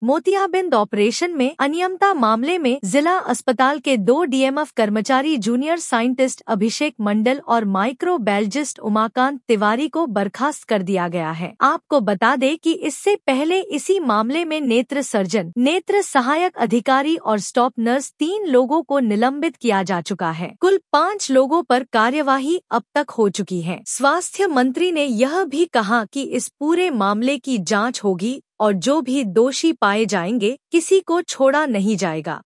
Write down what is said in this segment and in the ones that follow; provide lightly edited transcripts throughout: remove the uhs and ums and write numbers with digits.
मोतियाबिंद ऑपरेशन में अनियमितता मामले में जिला अस्पताल के 2 डीएमएफ कर्मचारी जूनियर साइंटिस्ट अभिषेक मंडल और माइक्रोबायोलॉजिस्ट उमाकांत तिवारी को बर्खास्त कर दिया गया है। आपको बता दें कि इससे पहले इसी मामले में नेत्र सर्जन, नेत्र सहायक अधिकारी और स्टाफ नर्स 3 लोगों को निलंबित किया जा चुका है। कुल 5 लोगों पर कार्यवाही अब तक हो चुकी है। स्वास्थ्य मंत्री ने यह भी कहा कि इस पूरे मामले की जांच होगी और जो भी दोषी पाए जाएंगे किसी को छोड़ा नहीं जाएगा।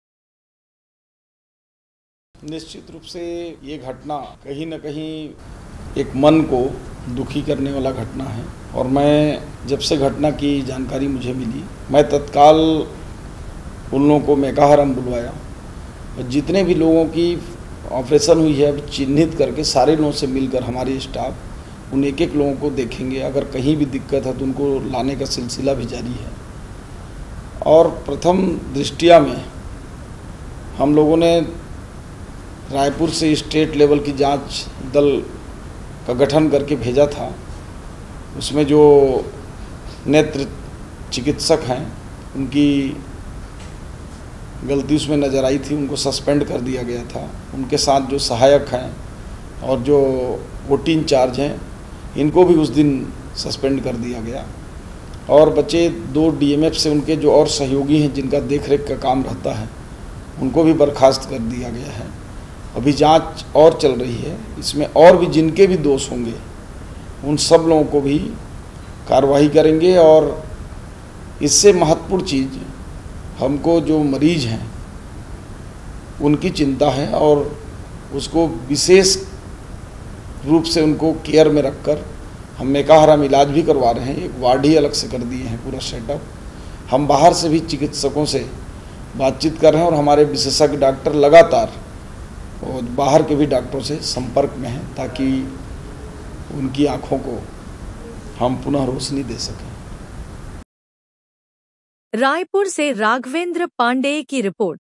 निश्चित रूप से ये घटना कहीं न कहीं एक मन को दुखी करने वाला घटना है और मैं जब से घटना की जानकारी मुझे मिली, मैं तत्काल उन लोगों को मेकाहारम बुलवाया और जितने भी लोगों की ऑपरेशन हुई है चिन्हित करके सारे लोगों से मिलकर हमारे स्टाफ उन एक लोगों को देखेंगे। अगर कहीं भी दिक्कत है तो उनको लाने का सिलसिला भी जारी है। और प्रथम दृष्टिया में हम लोगों ने रायपुर से स्टेट लेवल की जांच दल का गठन करके भेजा था। उसमें जो नेत्र चिकित्सक हैं उनकी गलती उसमें नज़र आई थी, उनको सस्पेंड कर दिया गया था। उनके साथ जो सहायक हैं और जो ओटी इंचार्ज हैं इनको भी उस दिन सस्पेंड कर दिया गया और बचे 2 डीएमएफ से उनके जो और सहयोगी हैं जिनका देखरेख का काम रहता है उनको भी बर्खास्त कर दिया गया है। अभी जांच और चल रही है, इसमें और भी जिनके भी दोष होंगे उन सब लोगों को भी कार्रवाई करेंगे। और इससे महत्वपूर्ण चीज़ हमको जो मरीज हैं उनकी चिंता है और उसको विशेष रूप से उनको केयर में रखकर हम मेकाहारम इलाज भी करवा रहे हैं। एक वार्ड ही अलग से कर दिए हैं, पूरा सेटअप। हम बाहर से भी चिकित्सकों से बातचीत कर रहे हैं और हमारे विशेषज्ञ डॉक्टर लगातार और बाहर के भी डॉक्टरों से संपर्क में हैं ताकि उनकी आँखों को हम पुनः रोशनी दे सकें। रायपुर से राघवेंद्र पांडेय की रिपोर्ट।